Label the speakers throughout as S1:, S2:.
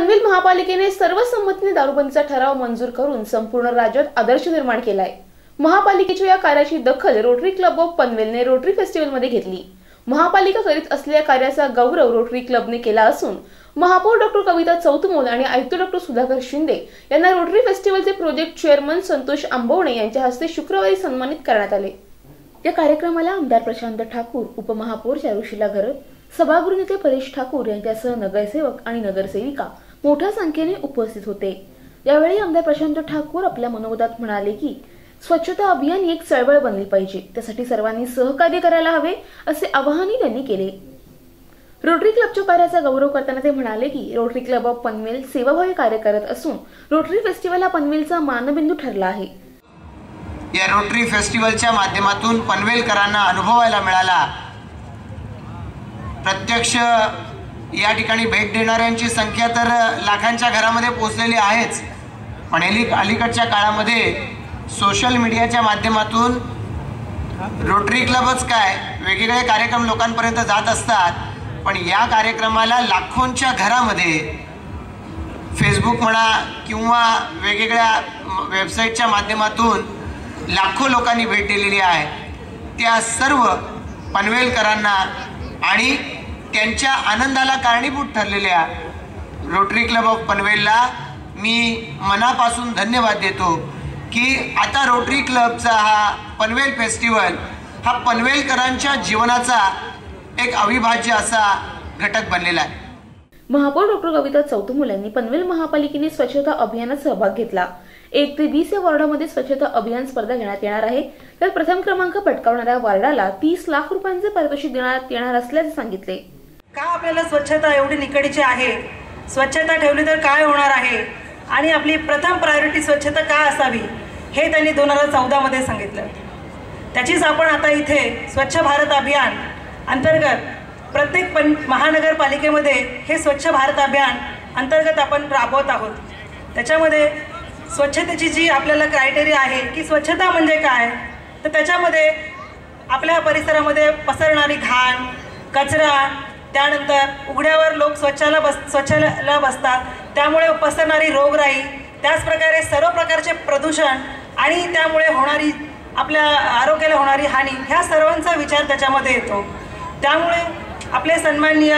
S1: पनवेल महापालिकेने सर्वसंमतीने दारूबंदीचा ठराव मंजूर करून संपूर्ण राज्यात आदर्श निर्माण केलाय। महापालिकेच्या या कार्याची दखल रोटरी क्लब ऑफ पनवेलने रोटरी फेस्टिवलमध्ये घेतली। महापालिका करीत असलेल्या कार्याचा गौरव रोटरी क्लबने केला असून महापौर डॉक्टर कविता चौतमोल आणि आयुक्त डॉक्टर सुधाकर शिंदे यांना रोटरी फेस्टिवलचे प्रोजेक्ट चेअरमन संतोष आंबवणे यांच्या हस्ते शुक्रवारी सन्मानित करण्यात आले। या कार्यक्रमाला आमदार प्रशांत ठाकूर, उपमहापौर चारुशीला घरत, सभागृह नेते परेश ठाकूर यांच्यासह नगरसेवक आणि नगरसेविका मोठ्या संख्येने उपस्थित होते। यावेळी आमदार प्रशांत ठाकूर आपल्या मनोगतात म्हणाले की स्वच्छता अभियान एक चळवळ बनली पाहिजे, त्यासाठी सर्वांनी सहकार्य करायला हवे असे आवाहनही त्यांनी केले। रोटरी क्लबच्या कार्याचा गौरव करताना ते म्हणाले की रोटरी क्लब ऑफ पनवेल सेवाभावी कार्य करत असून रोटरी फेस्टिवल हा पनवेलचा मानबिंदू ठरला आहे।
S2: या रोटरी फेस्टिवलच्या माध्यमातून पनवेलकरांना अनुभवायला मिळाला। प्रत्यक्ष या ठिकाणी भेट देणाऱ्यांची संख्या तर लाखांच्या घरामध्ये पोहोचलेली आहेच, पण अलीकडच्या काळामध्ये सोशल मीडियाच्या माध्यमातून रोटरी क्लबच काय वेगवेगळे कार्यक्रम लोकांपर्यंत जात असतात, पण या कार्यक्रमाला लाखोंच्या घरामध्ये फेसबुक म्हणा किंवा वेगवेगळ्या वेबसाईटच्या माध्यमातून लाखो लोकांनी भेट दिलेली आहे। त्या सर्व पनवेलकरांना आणि त्यांच्या आनंदाला कारणीभूत ठरलेल्या रोटरी क्लब ऑफ पनवेलला मी मनापासून धन्यवाद देतो की आता रोटरी क्लबचा हा पनवेल फेस्टिवल हा पनवेलकरांच्या जीवनाचा एक अविभाज्य असा घटक बनलेला आहे।
S1: महापौर डॉक्टर कविता चौतमोल यांनी पनवेल महापालिकेने स्वच्छता अभियानात सहभाग घेतला। 1 ते 20 या वॉर्डामध्ये स्वच्छता अभियान स्पर्धा घेण्यात येणार आहे, तर प्रथम क्रमांक पटकावणाऱ्या वॉर्डाला 30 लाख रुपयांचे पारितोषिक देण्यात येणार असल्याचे सांगितले।
S3: का आपल्याला स्वच्छता एवढी निकडीची आहे, स्वच्छता ठेवली तर काय होणार आहे आणि आपली प्रथम प्रायोरिटी स्वच्छता का असावी हे त्यांनी 2014 मध्ये सांगितलं। त्याचीच आपण आता इथे स्वच्छ भारत अभियान अंतर्गत प्रत्येक महानगरपालिकेमध्ये हे स्वच्छ भारत अभियान अंतर्गत आपण राबवत आहोत। त्याच्यामध्ये स्वच्छतेची जी आपल्याला क्रायटेरिया आहे की स्वच्छता म्हणजे काय, तर त्याच्यामध्ये आपल्या परिसरामध्ये पसरणारी घाण, कचरा, त्यानंतर उघड्यावर लोक स्वच्छाला बसतात त्यामुळे पसरणारी रोगराई, त्याचप्रकारे सर्व प्रकारचे प्रदूषण आणि त्यामुळे होणारी आपल्या आरोग्याला होणारी हानी, ह्या सर्वांचा विचार त्याच्यामध्ये येतो। त्यामुळे आपले सन्माननीय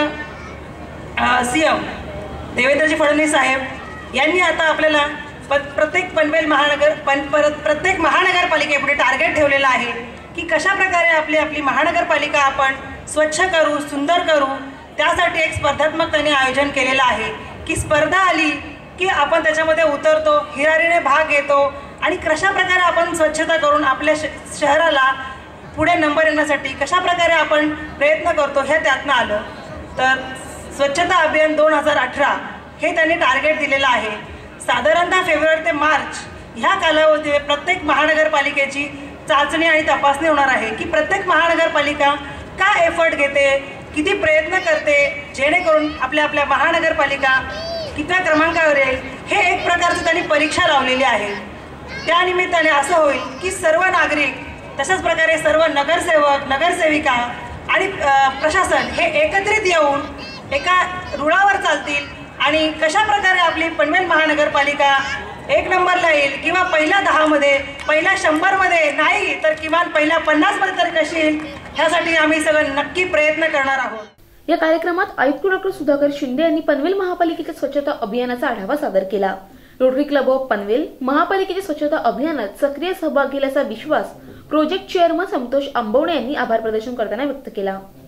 S3: सीएम देवेंद्रजी फडणवीस साहेब यांनी आता आपल्याला प्रत्येक प्रत्येक महानगरपालिकेपुढे टार्गेट ठेवलेला आहे की कशा प्रकारे आपली महानगरपालिका आपण स्वच्छ करू, सुंदर करू। त्यासाठी एक स्पर्धात्मक त्यांनी आयोजन केलेलं आहे की स्पर्धा आली की आपण त्याच्यामध्ये उतरतो, हिरारीने भाग घेतो आणि कशा प्रकारे आपण स्वच्छता करून आपल्या शहराला पुढे नंबर येण्यासाठी कशा प्रकारे आपण प्रयत्न करतो हे त्यातनं आलं। तर स्वच्छता अभियान 2018 हे त्यांनी टार्गेट दिलेलं आहे। साधारणतः फेब्रुवारी ते मार्च ह्या कालावधीत प्रत्येक महानगरपालिकेची चाचणी आणि तपासणी होणार आहे की प्रत्येक महानगरपालिका काय एफर्ट घेते, किती प्रयत्न करते, जेणेकरून आपल्या महानगरपालिका कितव्या क्रमांकावर येईल हे एक प्रकारची त्यांनी परीक्षा लावलेली आहे। त्यानिमित्ताने असं होईल की सर्व नागरिक, तशाच प्रकारे सर्व नगरसेवक, नगरसेविका आणि प्रशासन हे एकत्रित येऊन एका रुळावर चालतील आणि कशा प्रकारे आपली पनवेल महानगरपालिका 1 नंबरला येईल किंवा पहिल्या 10 मध्ये, पहिल्या 100 मध्ये नाही तर किमान पहिल्या 50 मध्ये तर कशी येईल ह्यासाठी आम्ही सगळं नक्की प्रयत्न करणार आहोत।
S1: या कार्यक्रमात आयुक्त डॉक्टर सुधाकर शिंदे यांनी पनवेल महापालिकेच्या स्वच्छता अभियानाचा आढावा सादर केला। रोटरी क्लब ऑफ पनवेल महापालिकेच्या स्वच्छता अभियानात सक्रिय सहभाग घेण्याचा विश्वास प्रोजेक्ट चेअरमन संतोष आंबवणे यांनी आभार प्रदर्शन करताना व्यक्त केला।